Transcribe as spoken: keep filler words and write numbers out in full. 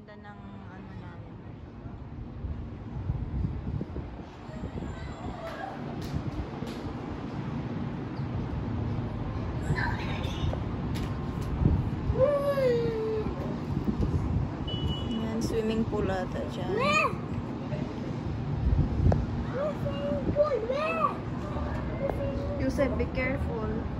ganda ng ano namin. Yan, swimming pool ata dyan. Yusef, be careful.